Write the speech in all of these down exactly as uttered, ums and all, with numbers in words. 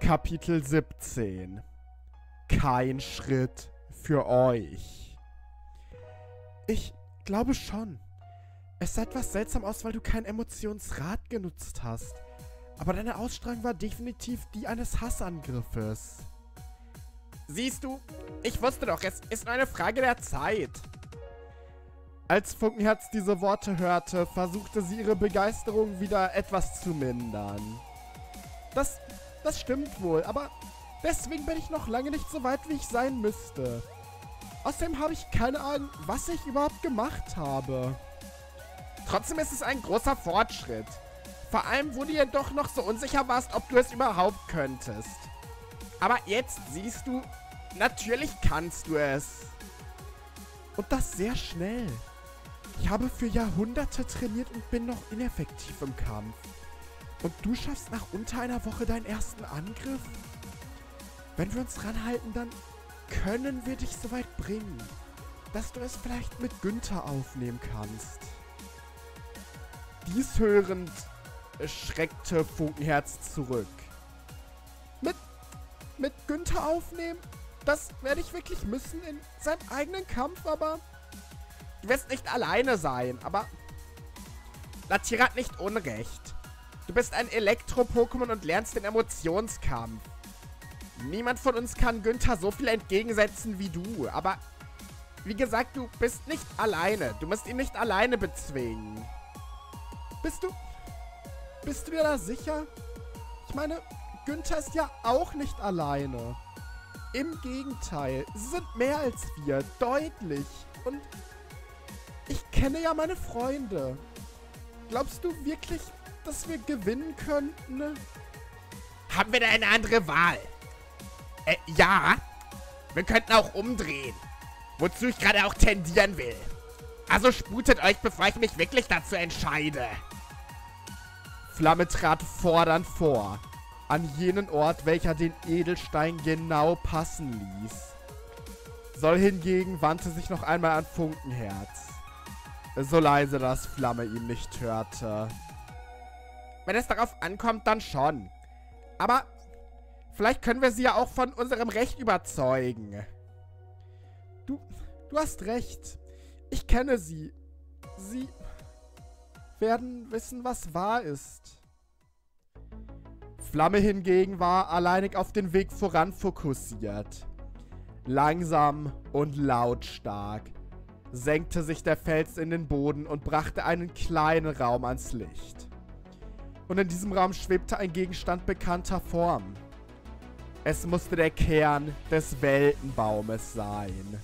Kapitel siebzehn. Kein Schritt für euch. Ich glaube schon. Es sah etwas seltsam aus, weil du kein Emotionsrad genutzt hast. Aber deine Ausstrahlung war definitiv die eines Hassangriffes. Siehst du, ich wusste doch, es ist nur eine Frage der Zeit. Als Funkenherz diese Worte hörte, versuchte sie ihre Begeisterung wieder etwas zu mindern. Das, das stimmt wohl, aber deswegen bin ich noch lange nicht so weit, wie ich sein müsste. Außerdem habe ich keine Ahnung, was ich überhaupt gemacht habe. Trotzdem ist es ein großer Fortschritt. Vor allem, wo du ja doch noch so unsicher warst, ob du es überhaupt könntest. Aber jetzt siehst du, natürlich kannst du es. Und das sehr schnell. Ich habe für Jahrhunderte trainiert und bin noch ineffektiv im Kampf. Und du schaffst nach unter einer Woche deinen ersten Angriff? Wenn wir uns ranhalten, dann können wir dich so weit bringen, dass du es vielleicht mit Günther aufnehmen kannst. Dies hörend schreckte Funkenherz zurück. Mit, mit Günther aufnehmen? Das werde ich wirklich müssen in seinem eigenen Kampf, aber... Du wirst nicht alleine sein, aber... Latira hat nicht Unrecht. Du bist ein Elektro-Pokémon und lernst den Emotionskampf. Niemand von uns kann Günther so viel entgegensetzen wie du, aber... Wie gesagt, du bist nicht alleine. Du musst ihn nicht alleine bezwingen. Bist du... Bist du dir da sicher? Ich meine, Günther ist ja auch nicht alleine. Im Gegenteil, sie sind mehr als wir, deutlich. Und ich kenne ja meine Freunde. Glaubst du wirklich, dass wir gewinnen könnten? Haben wir da eine andere Wahl? Äh, ja. Wir könnten auch umdrehen. Wozu ich gerade auch tendieren will. Also sputet euch, bevor ich mich wirklich dazu entscheide. Flamme trat fordernd vor. An jenen Ort, welcher den Edelstein genau passen ließ. Sol hingegen wandte sich noch einmal an Funkenherz. So leise, dass Flamme ihn nicht hörte. Wenn es darauf ankommt, dann schon. Aber vielleicht können wir sie ja auch von unserem Recht überzeugen. Du, du hast recht. Ich kenne sie. Sie werden wissen, was wahr ist. Flamme hingegen war alleinig auf den Weg voran fokussiert. Langsam und lautstark senkte sich der Fels in den Boden und brachte einen kleinen Raum ans Licht. Und in diesem Raum schwebte ein Gegenstand bekannter Form. Es musste der Kern des Weltenbaumes sein.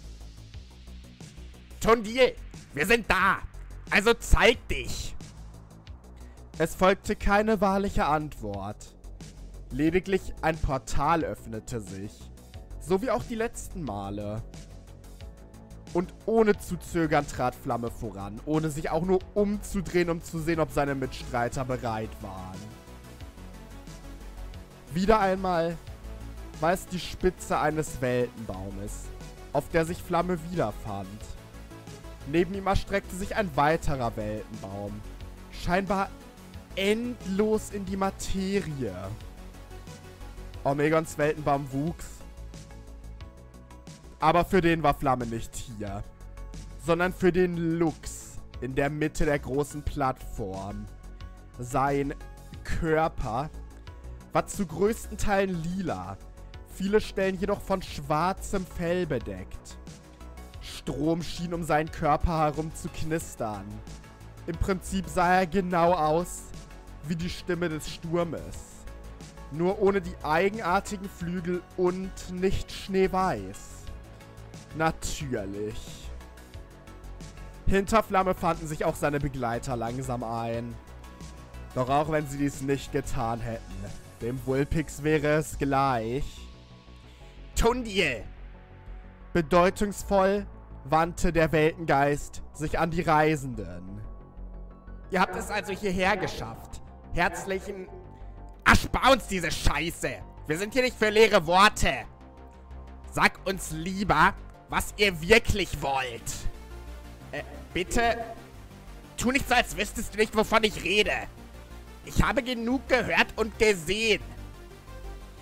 Tondil, wir sind da! Also zeig dich! Es folgte keine wahrliche Antwort. Lediglich ein Portal öffnete sich, so wie auch die letzten Male. Und ohne zu zögern trat Flamme voran, ohne sich auch nur umzudrehen, um zu sehen, ob seine Mitstreiter bereit waren. Wieder einmal war es die Spitze eines Weltenbaumes, auf der sich Flamme wiederfand. Neben ihm erstreckte sich ein weiterer Weltenbaum, scheinbar endlos in die Materie. Omegons Weltenbaum wuchs. Aber für den war Flamme nicht hier, sondern für den Luchs in der Mitte der großen Plattform. Sein Körper war zu größten Teilen lila, viele Stellen jedoch von schwarzem Fell bedeckt. Strom schien um seinen Körper herum zu knistern. Im Prinzip sah er genau aus wie die Stimme des Sturmes. Nur ohne die eigenartigen Flügel und nicht schneeweiß. Natürlich. Hinter Flamme fanden sich auch seine Begleiter langsam ein. Doch auch wenn sie dies nicht getan hätten, dem Vulpix wäre es gleich. Tondil! Bedeutungsvoll wandte der Weltengeist sich an die Reisenden. Ihr habt es also hierher geschafft. Herzlichen... Ach, spar uns diese Scheiße! Wir sind hier nicht für leere Worte! Sag uns lieber, was ihr wirklich wollt. Äh, bitte... Tu nicht so, als wüsstest du nicht, wovon ich rede. Ich habe genug gehört und gesehen.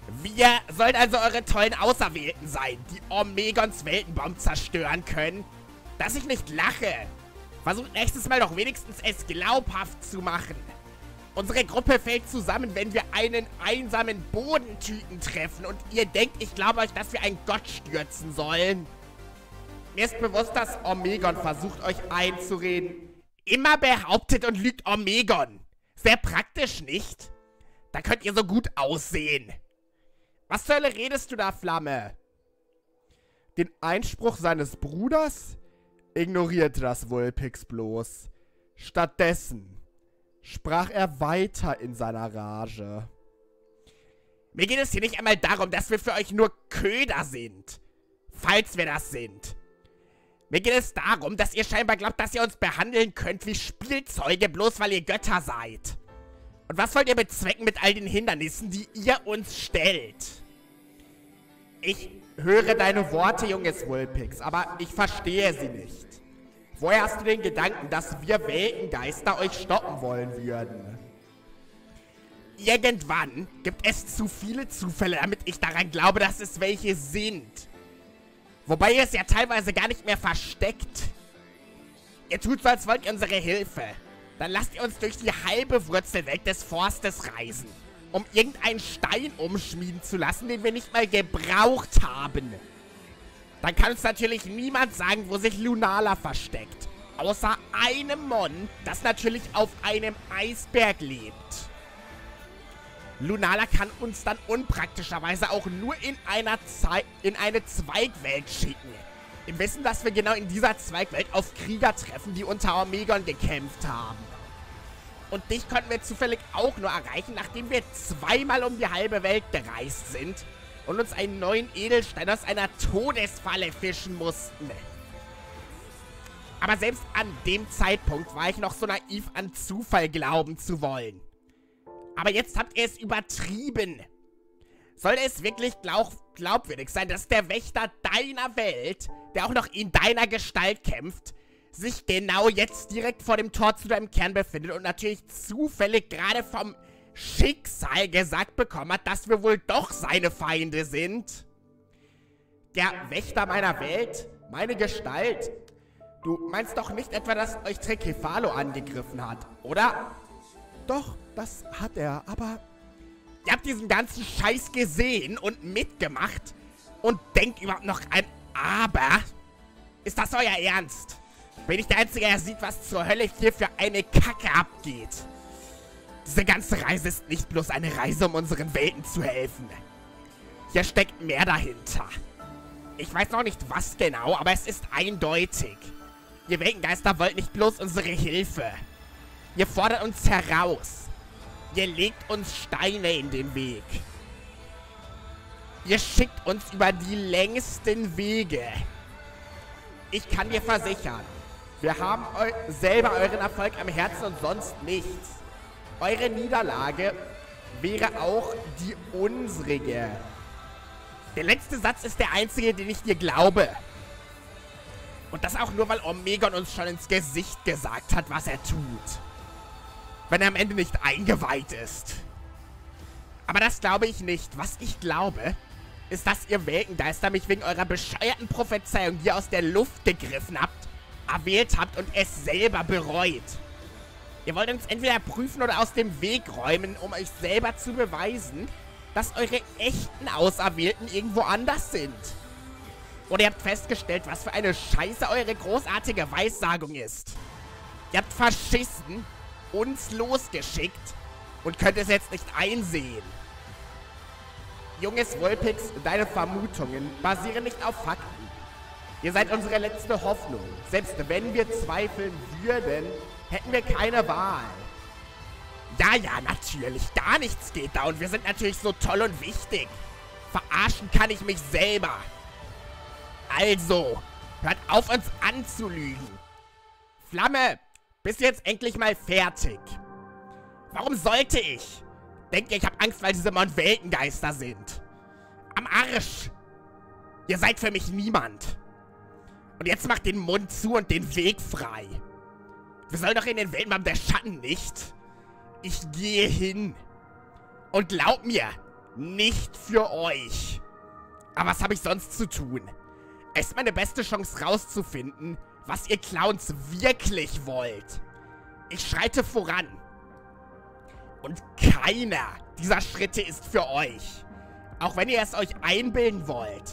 Wir sollen also eure tollen Auserwählten sein, die Omegons Weltenbomb zerstören können. Dass ich nicht lache. Versucht nächstes Mal doch wenigstens es glaubhaft zu machen. Unsere Gruppe fällt zusammen, wenn wir einen einsamen Bodentüten treffen und ihr denkt, ich glaube euch, dass wir einen Gott stürzen sollen. Mir ist bewusst, dass Omegon versucht, euch einzureden. Immer behauptet und lügt Omegon. Sehr praktisch, nicht? Da könnt ihr so gut aussehen. Was zur Hölle redest du da, Flamme? Den Einspruch seines Bruders ignorierte das Vulpix bloß. Stattdessen sprach er weiter in seiner Rage. Mir geht es hier nicht einmal darum, dass wir für euch nur Köder sind. Falls wir das sind. Mir geht es darum, dass ihr scheinbar glaubt, dass ihr uns behandeln könnt wie Spielzeuge, bloß weil ihr Götter seid. Und was wollt ihr bezwecken mit all den Hindernissen, die ihr uns stellt? Ich höre deine Worte, junges Vulpix, aber ich verstehe sie nicht. Woher hast du den Gedanken, dass wir Weltengeister euch stoppen wollen würden? Irgendwann gibt es zu viele Zufälle, damit ich daran glaube, dass es welche sind. Wobei ihr es ja teilweise gar nicht mehr versteckt. Ihr tut so, als wollt ihr unsere Hilfe. Dann lasst ihr uns durch die halbe Wurzelwelt des Forstes reisen, um irgendeinen Stein umschmieden zu lassen, den wir nicht mal gebraucht haben. Dann kann uns natürlich niemand sagen, wo sich Lunala versteckt. Außer einem Mon, das natürlich auf einem Eisberg lebt. Lunala kann uns dann unpraktischerweise auch nur in, einer Zei- in eine Zweigwelt schicken. Im Wissen, dass wir genau in dieser Zweigwelt auf Krieger treffen, die unter Omegon gekämpft haben. Und dich konnten wir zufällig auch nur erreichen, nachdem wir zweimal um die halbe Welt gereist sind und uns einen neuen Edelstein aus einer Todesfalle fischen mussten. Aber selbst an dem Zeitpunkt war ich noch so naiv, an Zufall glauben zu wollen. Aber jetzt habt ihr es übertrieben. Sollte es wirklich glaub glaubwürdig sein, dass der Wächter deiner Welt, der auch noch in deiner Gestalt kämpft, sich genau jetzt direkt vor dem Tor zu deinem Kern befindet und natürlich zufällig gerade vom Schicksal gesagt bekommen hat, dass wir wohl doch seine Feinde sind? Der Wächter meiner Welt? Meine Gestalt? Du meinst doch nicht etwa, dass euch Trekefalo angegriffen hat, oder? Doch, das hat er, aber... Ihr habt diesen ganzen Scheiß gesehen und mitgemacht und denkt überhaupt noch an Aber? Ist das euer Ernst? Bin ich der Einzige, der sieht, was zur Hölle hier für eine Kacke abgeht? Diese ganze Reise ist nicht bloß eine Reise, um unseren Welten zu helfen. Hier steckt mehr dahinter. Ich weiß noch nicht, was genau, aber es ist eindeutig. Ihr Weltengeister wollt nicht bloß unsere Hilfe. Ihr fordert uns heraus. Ihr legt uns Steine in den Weg. Ihr schickt uns über die längsten Wege. Ich kann dir versichern, wir haben eu selber euren Erfolg am Herzen und sonst nichts. Eure Niederlage wäre auch die unsrige. Der letzte Satz ist der einzige, den ich dir glaube. Und das auch nur, weil Omegon uns schon ins Gesicht gesagt hat, was er tut. Wenn er am Ende nicht eingeweiht ist. Aber das glaube ich nicht. Was ich glaube, ist, dass ihr Weltengeister mich wegen eurer bescheuerten Prophezeiung, die ihr aus der Luft gegriffen habt, erwählt habt und es selber bereut. Ihr wollt uns entweder prüfen oder aus dem Weg räumen, um euch selber zu beweisen, dass eure echten Auserwählten irgendwo anders sind. Oder ihr habt festgestellt, was für eine Scheiße eure großartige Weissagung ist. Ihr habt verschissen, uns losgeschickt und könnt es jetzt nicht einsehen. Junges Vulpix, deine Vermutungen basieren nicht auf Fakten. Ihr seid unsere letzte Hoffnung. Selbst wenn wir zweifeln würden, hätten wir keine Wahl. Ja, ja, natürlich. Gar nichts geht da und wir sind natürlich so toll und wichtig. Verarschen kann ich mich selber. Also, hört auf, uns anzulügen. Flamme, bist du jetzt endlich mal fertig? Warum sollte ich? Denkt ihr, ich habe Angst, weil diese Mon Weltengeister sind? Am Arsch. Ihr seid für mich niemand. Und jetzt macht den Mund zu und den Weg frei. Wir sollen doch in den Weltenbaum der Schatten, nicht? Ich gehe hin. Und glaub mir, Nicht für euch. Aber was habe ich sonst zu tun? Es ist meine beste Chance rauszufinden, was ihr Clowns wirklich wollt. Ich schreite voran. Und keiner dieser Schritte ist für euch. Auch wenn ihr es euch einbilden wollt.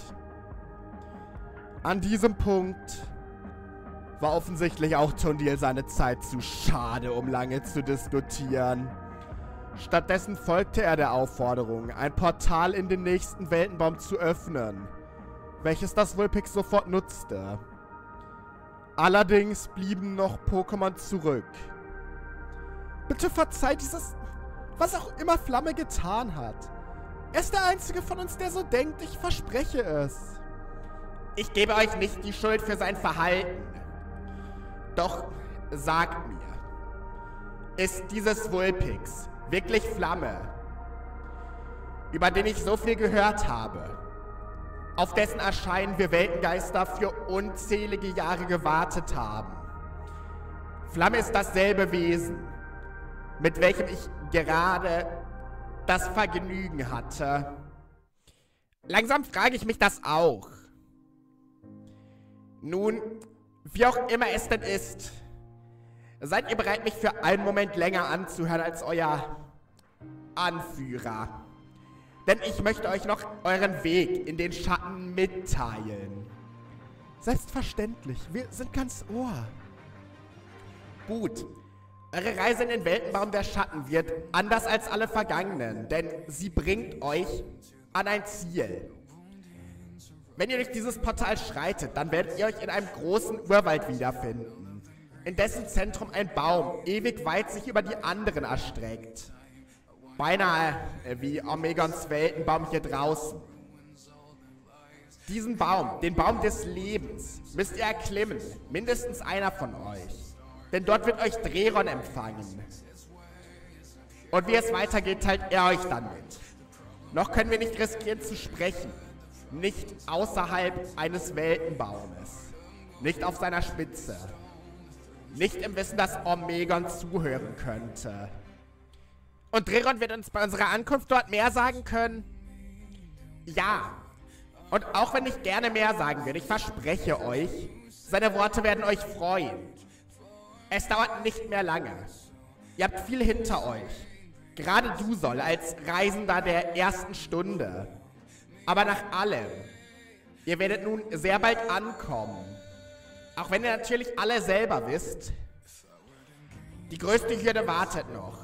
An diesem Punkt war offensichtlich auch Tondil seine Zeit zu schade, um lange zu diskutieren. Stattdessen folgte er der Aufforderung, ein Portal in den nächsten Weltenbaum zu öffnen, welches das Vulpix sofort nutzte. Allerdings blieben noch Pokémon zurück. Bitte verzeiht dieses, was auch immer Flamme getan hat. Er ist der einzige von uns, der so denkt, ich verspreche es. Ich gebe euch nicht die Schuld für sein Verhalten. Doch sagt mir, ist dieses Vulpix wirklich Flamme, über den ich so viel gehört habe, auf dessen Erscheinen wir Weltengeister für unzählige Jahre gewartet haben? Flamme ist dasselbe Wesen, mit welchem ich gerade das Vergnügen hatte. Langsam frage ich mich das auch. Nun, wie auch immer es denn ist, seid ihr bereit, mich für einen Moment länger anzuhören als euer Anführer? Denn ich möchte euch noch euren Weg in den Schatten mitteilen. Selbstverständlich, wir sind ganz Ohr. Gut. Eure Reise in den Weltenbaum der Schatten wird anders als alle vergangenen, denn sie bringt euch an ein Ziel. Wenn ihr durch dieses Portal schreitet, dann werdet ihr euch in einem großen Urwald wiederfinden, in dessen Zentrum ein Baum ewig weit sich über die anderen erstreckt. Beinahe wie Omegons Weltenbaum hier draußen. Diesen Baum, den Baum des Lebens, müsst ihr erklimmen, mindestens einer von euch. Denn dort wird euch Dreron empfangen. Und wie es weitergeht, teilt er euch dann mit. Noch können wir nicht riskieren zu sprechen. Nicht außerhalb eines Weltenbaumes. Nicht auf seiner Spitze. Nicht im Wissen, dass Omegon zuhören könnte. Und Dreron wird uns bei unserer Ankunft dort mehr sagen können? Ja. Und auch wenn ich gerne mehr sagen würde, ich verspreche euch, seine Worte werden euch freuen. Es dauert nicht mehr lange. Ihr habt viel hinter euch. Gerade du, Sol, als Reisender der ersten Stunde. Aber nach allem, ihr werdet nun sehr bald ankommen. Auch wenn ihr natürlich alle selber wisst, die größte Hürde wartet noch.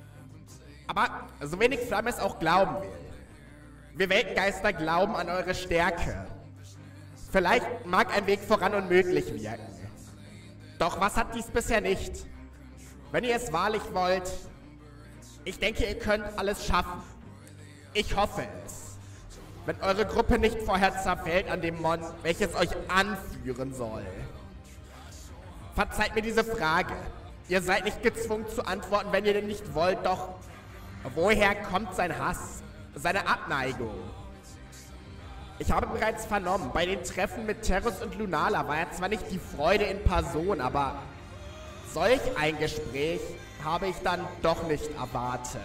Aber so wenig Flamme es auch glauben will. Wir Weltengeister glauben an eure Stärke. Vielleicht mag ein Weg voran unmöglich wirken. Doch was hat dies bisher nicht? Wenn ihr es wahrlich wollt, ich denke, ihr könnt alles schaffen. Ich hoffe es. Wenn eure Gruppe nicht vorher zerfällt an dem Mon, welches euch anführen soll. Verzeiht mir diese Frage. Ihr seid nicht gezwungen zu antworten, wenn ihr denn nicht wollt, doch woher kommt sein Hass, seine Abneigung? Ich habe bereits vernommen, bei den Treffen mit Terrus und Lunala war er zwar nicht die Freude in Person, aber solch ein Gespräch habe ich dann doch nicht erwartet.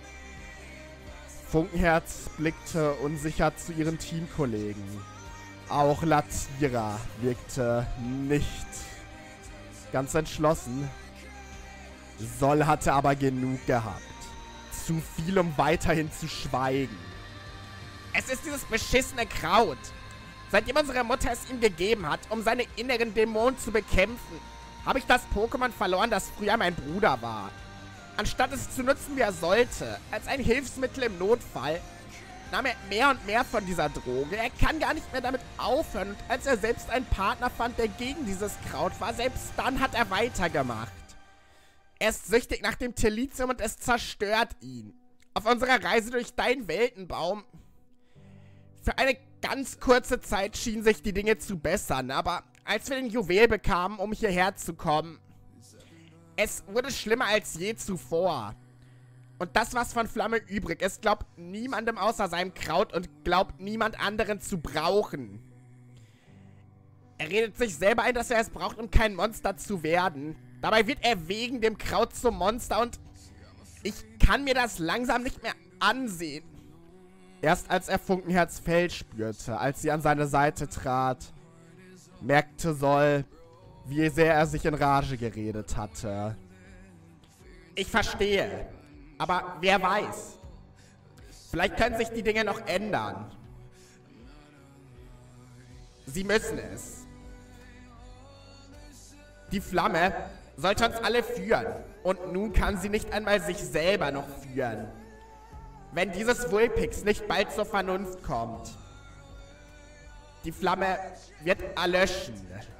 Funkenherz blickte unsicher zu ihren Teamkollegen. Auch Latira wirkte nicht ganz entschlossen. Sol hatte aber genug gehabt. Zu viel, um weiterhin zu schweigen. Es ist dieses beschissene Kraut. Seitdem unsere Mutter es ihm gegeben hat, um seine inneren Dämonen zu bekämpfen, habe ich das Pokémon verloren, das früher mein Bruder war. Anstatt es zu nutzen, wie er sollte, als ein Hilfsmittel im Notfall, nahm er mehr und mehr von dieser Droge. Er kann gar nicht mehr damit aufhören. Und als er selbst einen Partner fand, der gegen dieses Kraut war, selbst dann hat er weitergemacht. Er ist süchtig nach dem Tellitium und es zerstört ihn. Auf unserer Reise durch deinen Weltenbaum. Für eine ganz kurze Zeit schienen sich die Dinge zu bessern, aber als wir den Juwel bekamen, um hierher zu kommen, es wurde schlimmer als je zuvor. Und das, was von Flamme übrig ist, glaubt niemandem außer seinem Kraut und glaubt niemand anderen zu brauchen. Er redet sich selber ein, dass er es braucht, um kein Monster zu werden. Dabei wird er wegen dem Kraut zum Monster und ich kann mir das langsam nicht mehr ansehen. Erst als er Funkenherz Fell spürte, als sie an seine Seite trat, merkte Sol, wie sehr er sich in Rage geredet hatte. Ich verstehe. Aber wer weiß? Vielleicht können sich die Dinge noch ändern. Sie müssen es. Die Flamme sollte uns alle führen. Und nun kann sie nicht einmal sich selber noch führen. Wenn dieses Vulpix nicht bald zur Vernunft kommt. Die Flamme wird erlöschen.